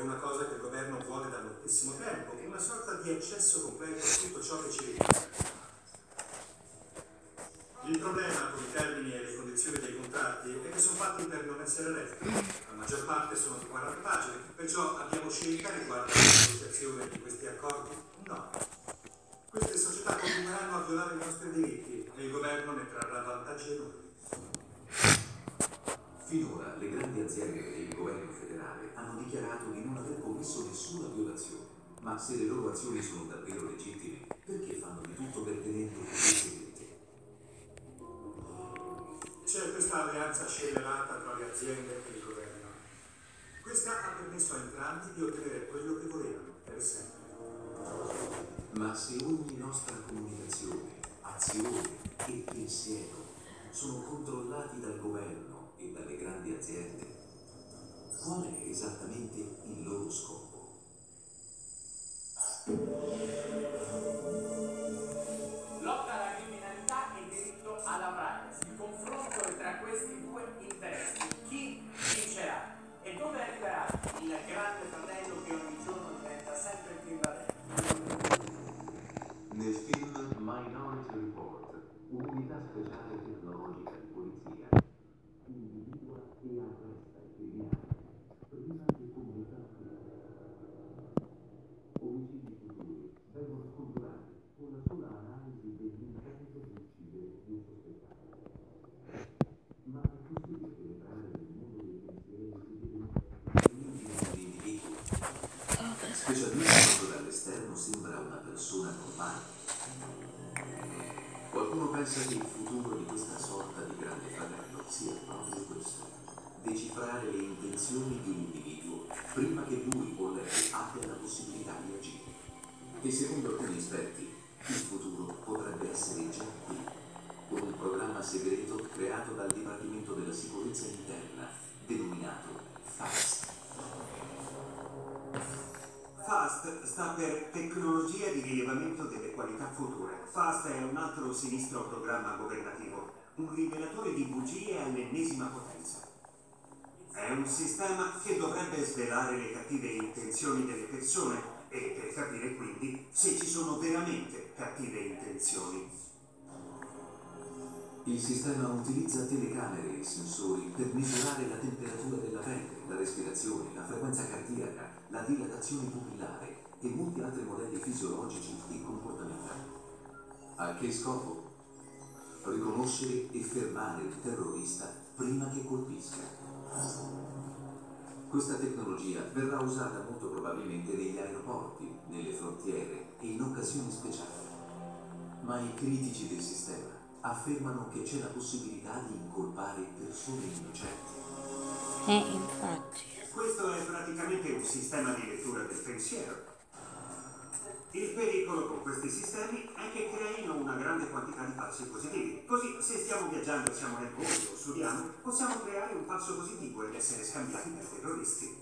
una cosa che il governo vuole da moltissimo tempo, una sorta di accesso completo a tutto ciò che ci riguarda. Il problema con i termini e le condizioni dei contratti è che sono fatti per non essere letti. La maggior parte sono di 40 pagine, perciò abbiamo scelta riguardo alla negoziazione di questi accordi? No. Queste società continueranno a violare i nostri diritti e il governo ne trarrà vantaggi enormi. Finora le grandi aziende e il governo federale hanno dichiarato di non aver commesso nessuna violazione, ma se le loro azioni sono davvero legittime, perché fanno di tutto per tenerlo così segrete? C'è questa alleanza scellerata tra le aziende e il governo. Questa ha permesso a entrambi di ottenere quello che volevano, per sempre. Ma se ogni nostra comunicazione, azione e pensiero sono controllati dal governo e dalle grandi aziende, qual è esattamente il loro scopo? Lotta alla criminalità e diritto alla privacy. Il confronto è tra questi due interessi. Chi vincerà? E dove arriverà il grande fratello che ogni giorno diventa sempre più invadente? Nel film Minority Report, un'unità speciale tecnologica di polizia individua e arresta i criminali prima che commettano crimini. Omicidi futuri vengono scongiurati con la sola analisi dell'intento di uccidere di un sospettato. Ma è possibile penetrare nel mondo dei pensieri che devono l'individuo, specialmente quando dall'esterno sembra una persona normale. Qualcuno pensa che il futuro di questa sorta di grande fratello sia proprio questo: decifrare le intenzioni di un individuo prima che lui o lei abbia la possibilità di agire. E secondo alcuni esperti, il futuro potrebbe essere già qui, con un programma segreto creato dal Dipartimento della Sicurezza Interna, denominato FAST. FAST sta per Tecnologia di Rilevamento delle Qualità Future. FAST è un altro sinistro programma governativo, un rivelatore di bugie all'ennesima potenza. È un sistema che dovrebbe svelare le cattive intenzioni delle persone e per capire quindi se ci sono veramente cattive intenzioni. Il sistema utilizza telecamere e sensori per misurare la temperatura della pelle, la respirazione, la frequenza cardiaca, la dilatazione pupillare e molti altri modelli fisiologici e comportamentali. A che scopo? Riconoscere e fermare il terrorista prima che colpisca. Questa tecnologia verrà usata molto probabilmente negli aeroporti, nelle frontiere e in occasioni speciali. Ma i critici del sistema affermano che c'è la possibilità di incolpare persone innocenti. Infatti. Questo è praticamente un sistema di lettura del pensiero. Il pericolo con questi sistemi è che creino una grande quantità di falsi positivi. Così, se stiamo viaggiando, siamo nel mondo o studiamo, possiamo creare un falso positivo ed essere scambiati per terroristi.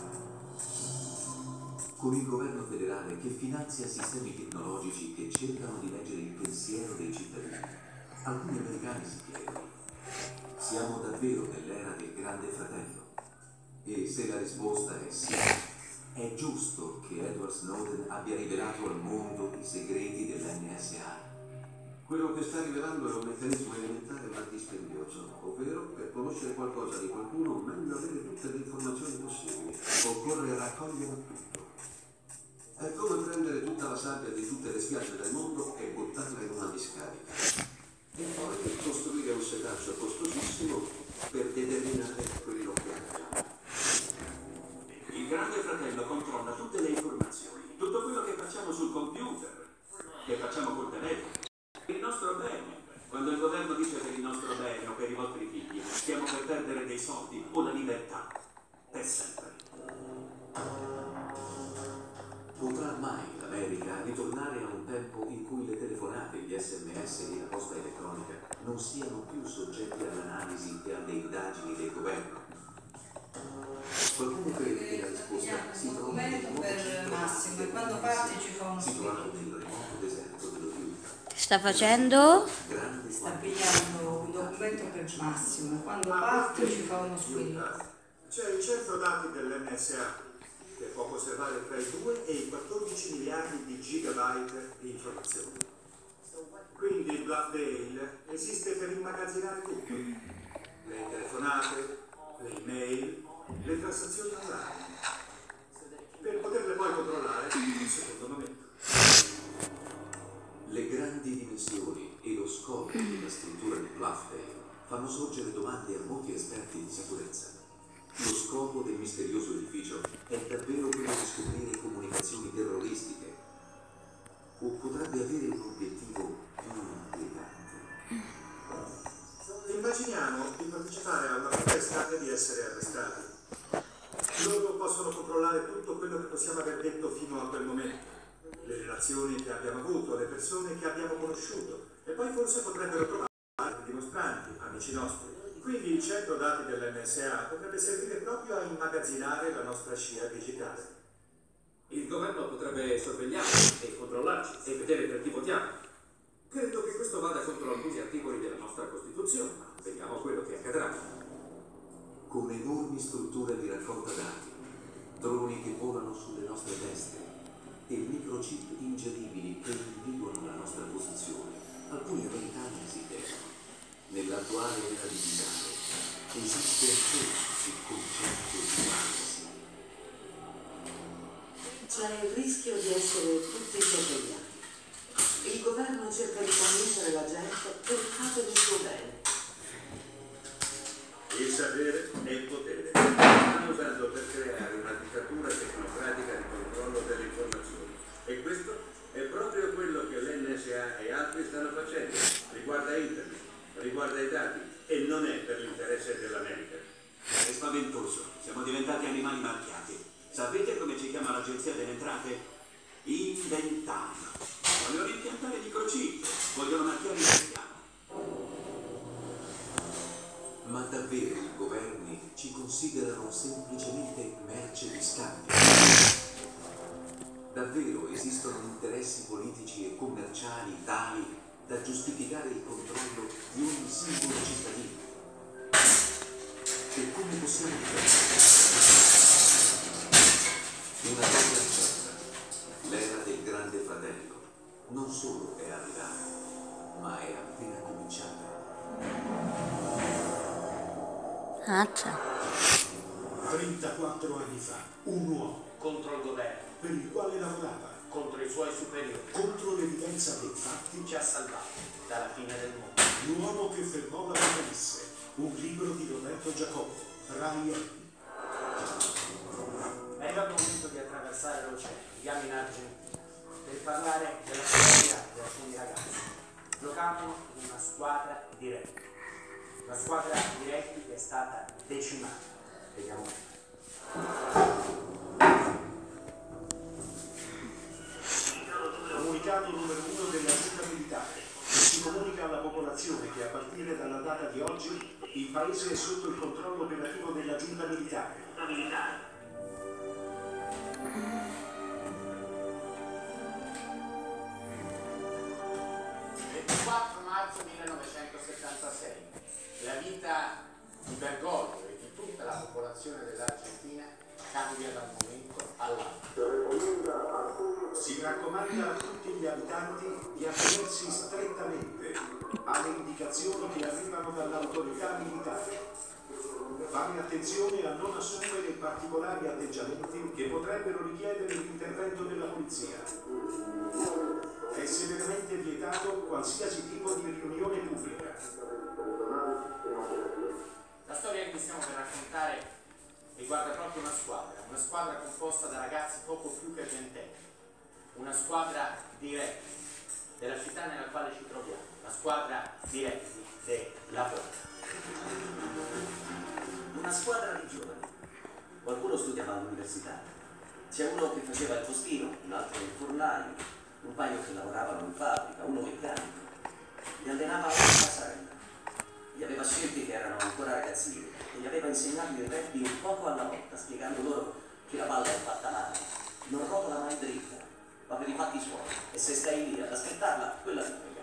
Con il governo federale che finanzia sistemi tecnologici che cercano di leggere il pensiero dei cittadini, alcuni americani si chiedono: siamo davvero nell'era del grande fratello? E se la risposta è sì, è giusto che Edward Snowden abbia rivelato al mondo i segreti dell'NSA. Quello che sta rivelando è un meccanismo elementare ma dispendioso, ovvero per conoscere qualcosa di qualcuno meglio avere tutte le informazioni possibili. Occorre raccogliere tutto. È come prendere tutta la sabbia di tutte le spiagge del mondo e buttarla in una discarica. E poi costruire un setaccio costosissimo per determinare quello che abbiamo. Il grande fratello controlla tutte le informazioni, tutto quello che facciamo sul computer, che facciamo col telefono. Il nostro bene. Quando il governo dice per il nostro bene o per i vostri figli, stiamo per perdere dei soldi o la libertà. Per sempre. Potrà mai l'America ritornare a un tempo in cui le telefonate, gli SMS e la posta elettronica non siano più soggetti all'analisi e alle indagini del governo? Qualcuno crede che la risposta si trovi nel Documento per Massimo, e quando parte ci fa uno situato squillo. nel remoto deserto dello Utah. Sta facendo? Grande Sta pigliando il documento per Massimo, e quando parte ci fa uno squillo. C'è il centro dati dell'NSA. che può conservare tra i 2 e i 14 miliardi di gigabyte di informazioni. Quindi Bluffdale esiste per immagazzinare tutto. Le telefonate, le email, le transazioni online. Per poterle poi controllare in un secondo momento. Le grandi dimensioni e lo scopo della struttura di Bluffdale fanno sorgere domande a molti esperti di sicurezza. Lo scopo del misterioso edificio è davvero quello di scoprire comunicazioni terroristiche o potrebbe avere un obiettivo più inquietante? Immaginiamo di partecipare a una protesta e di essere arrestati. Loro possono controllare tutto quello che possiamo aver detto fino a quel momento. Le relazioni che abbiamo avuto, le persone che abbiamo conosciuto, e poi forse potrebbero trovare dimostranti, amici nostri. Quindi il centro dati dell'NSA potrebbe servire proprio a immagazzinare la nostra scia digitale. Il governo potrebbe sorvegliarci e controllarci e vedere per chi votiamo. Credo che questo vada contro alcuni articoli della nostra Costituzione, ma vediamo quello che accadrà. Con enormi strutture di raccolta dati, droni che volano sulle nostre teste e microchip ingeribili che individuano la nostra posizione, alcuni americani si chiedono: nell'attuale era digitale esiste ancora il concetto di privacy? C'è il rischio di essere tutti sorvegliati. Il governo cerca di convincere la gente per il fatto del suo bene. Il sapere è il potere. Stanno usando per creare una dittatura tecnocratica di controllo delle informazioni. E questo è proprio quello che l'NSA e altri stanno facendo. Riguarda internet, riguarda i dati e non è per l'interesse dell'America. È spaventoso. Siamo diventati animali marchiati. Sapete come ci chiama l'agenzia delle entrate? Inventano. Vogliono impiantare microchip. Vogliono marchiare il piano. Ma davvero i governi ci considerano semplicemente merce di scambio? Davvero esistono interessi politici e commerciali tali da giustificare il controllo di ogni singolo cittadino? E come possiamo difenderci? Una cosa è certa: l'era del Grande Fratello non solo è arrivata, ma è appena cominciata. Ammazza. 34 anni fa, un uomo contro il governo, per il quale lavorava, contro i suoi superiori, contro l'evidenza dei fatti, ci ha salvato dalla fine del mondo. l'uomo che fermò l'Apocalisse, un libro di Roberto Giacobbo, Rai Emi. È arrivato il momento di attraversare l'oceano, andiamo in Argentina, per parlare della storia di alcuni ragazzi. Giocavano in una squadra di rugby. Una squadra di rugby che è stata decimata. Vediamo. Comunicato numero 1 della giunta militare. Si comunica alla popolazione che a partire dalla data di oggi il paese è sotto il controllo operativo della giunta militare. 24 marzo 1976. La vita di Bergoglio e di tutta la popolazione dell'Argentina cambia da un momento all'altro. Si raccomanda a tutti gli abitanti di attenersi strettamente alle indicazioni che arrivano dall'autorità militare. Fare attenzione a non assumere particolari atteggiamenti che potrebbero richiedere l'intervento della polizia. È severamente vietato qualsiasi tipo di riunione pubblica. La storia che stiamo per raccontare riguarda proprio una squadra composta da ragazzi poco più che ventenni, una squadra di rugby della città nella quale ci troviamo, la squadra di rugby della Porta. Una squadra di giovani. Qualcuno studiava all'università. C'è uno che faceva il postino, un altro il fornaio, un paio che lavoravano in fabbrica, uno meccanico. Li allenava alla passerella. Li aveva scelti che erano ancora ragazzini e gli aveva insegnato il rugby un poco alla volta, spiegando loro che la palla è fatta male, non rotola mai dritta, va per i fatti suoi e se stai lì ad aspettarla, quella ti frega.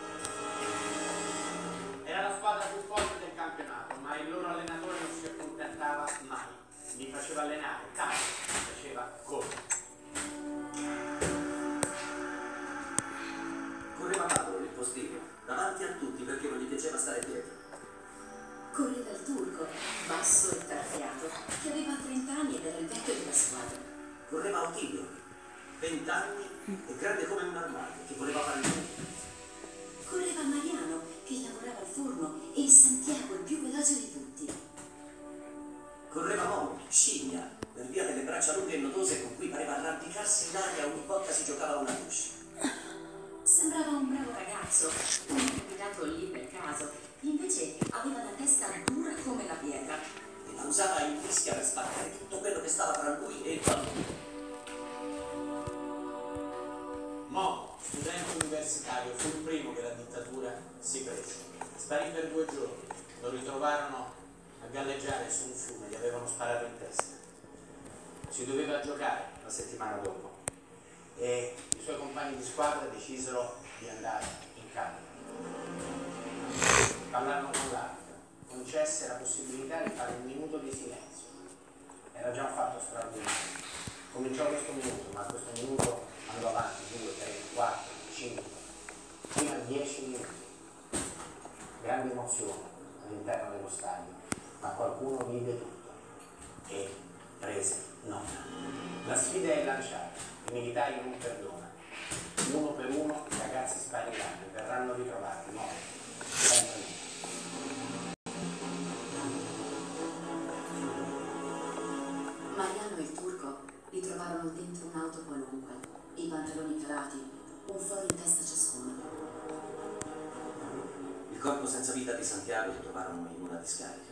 Era la squadra più forte del campionato, ma il loro allenatore non si accontentava mai. Li faceva allenare tanto, li faceva Correva Otilio, 20 anni e grande come un armadio, che voleva fare il mondo. Correva Mariano, che lavorava al forno, e Santiago, il più veloce di tutti. Correva Momo, scimmia, per via delle braccia lunghe e nodose con cui pareva arrampicarsi in aria ogni volta si giocava una douche. Sembrava un bravo ragazzo, un capitato lì per caso, invece aveva la testa dura come la pietra. E la usava in fischia per spaccare tutto quello che stava tra lui e il bambino. Momo, studente universitario, fu il primo che la dittatura si prese. Sparì per 2 giorni, lo ritrovarono a galleggiare su un fiume, gli avevano sparato in testa. Si doveva giocare la settimana dopo e i suoi compagni di squadra decisero di andare in campo. Parlarono con l'arbitro, concesse la possibilità di fare un minuto di silenzio. Era già un fatto straordinario. Cominciò questo minuto, ma questo minuto andò avanti 2, 3, 4, 5, fino a 10 minuti. Grande emozione all'interno dello stadio, ma qualcuno vide tutto e prese nota. La sfida è lanciata, i militari non perdonano. Uno per uno i ragazzi spariranno e verranno ritrovati morti, sempre morti. Mariano e il turco li trovarono dentro un'auto qualunque, i pantaloni calati, un foro in testa ciascuno. Il corpo senza vita di Santiago lo trovarono in una discarica.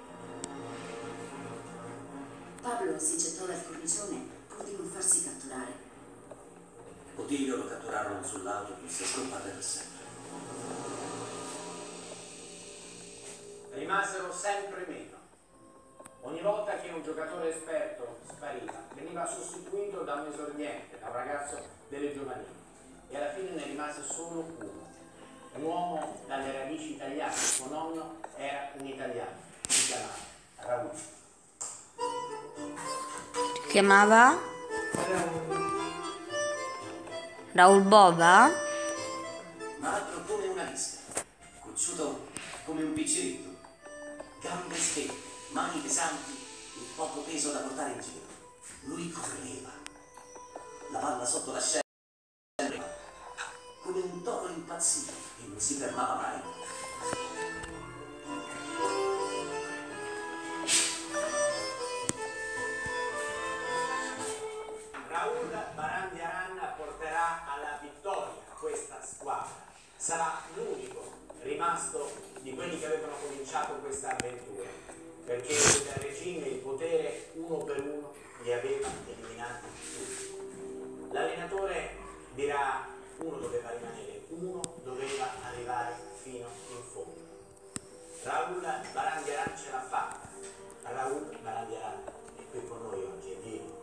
Pablo si gettò dal cornicione pur di non farsi catturare. Otilio lo catturarono sull'autobus e scomparve per sempre. Rimasero sempre meno. Ogni volta che un giocatore esperto spariva, veniva sostituito da un esordiente, da un ragazzo delle giovanili. E alla fine ne rimase solo uno. Un uomo dalle radici italiane, il suo nonno era un italiano, si chiamava Raul. Si chiamava? Raul Boba? Magro come una visca, cocciuto come un piccerito, gambe strette, mani pesanti e poco peso da portare in giro. Lui correva, la palla sotto l'ascella, come un toro impazzito e non si fermava mai. Raul Barandiaran porterà alla vittoria questa squadra. Sarà l'unico rimasto di quelli che avevano cominciato questa avventura, perché il regime, il potere, uno per uno, li aveva eliminati tutti. L'allenatore dirà: uno doveva rimanere, uno doveva arrivare fino in fondo. Raul Barandiaran ce l'ha fatta. Raul Barandiaran è qui con noi oggi, è vivo.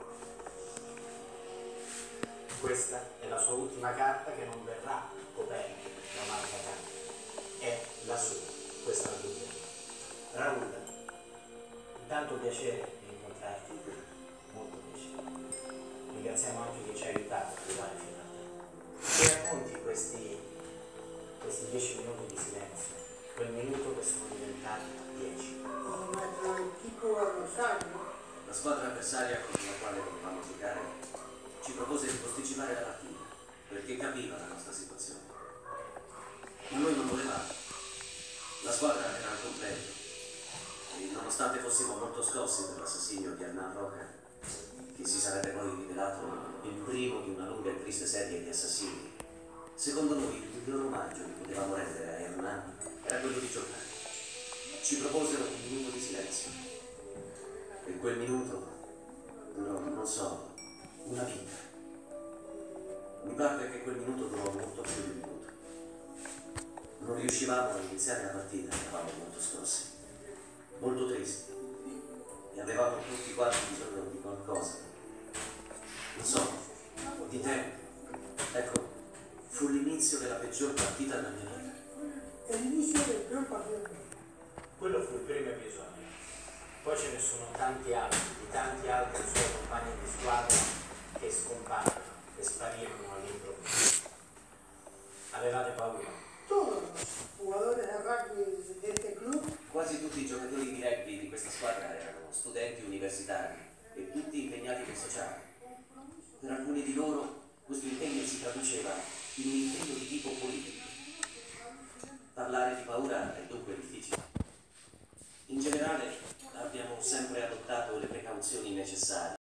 Questa è la sua ultima carta che non verrà coperta da un'altra carta. È la sua, questa è la dubbia. Raul, tanto piacere di incontrarti qui, molto piacere. Ringraziamo anche che ci ha aiutato a arrivare fino a te. Ti racconti questi 10 minuti di silenzio, quel minuto che sono diventati 10. La squadra avversaria contro la quale dovevamo giocare ci propose di posticipare la partita perché capiva la nostra situazione. Ma noi non volevamo. La squadra era al completo e nonostante fossimo molto scossi per l'assassinio di Hernán Roca, che si sarebbe poi rivelato il primo di una lunga e triste serie di assassini, secondo noi il miglior omaggio che potevamo rendere a Hernán era quello di giocare. Ci proposero un minuto di silenzio e quel minuto durò, non so, una vita. Mi pare che quel minuto durò molto più di un minuto. Non riuscivamo a iniziare la partita, eravamo molto scossi, molto tristi e avevamo tutti quanti bisogno di qualcosa. Non so, di tempo. Ecco, fu l'inizio della peggior partita della mia vita. È l'inizio del primo partito. Quello fu il primo episodio. Poi ce ne sono tanti altri, di tanti altri suoi compagni di squadra che scomparvano, che sparirono all'improvviso. Avevate paura? Todos jugadores de rugby de este club. Quasi tutti i giocatori di rugby di questa squadra erano studenti universitari e tutti impegnati nel sociale. Per alcuni di loro questo impegno si traduceva in un impegno di tipo politico. Parlare di paura è dunque difficile. In generale abbiamo sempre adottato le precauzioni necessarie,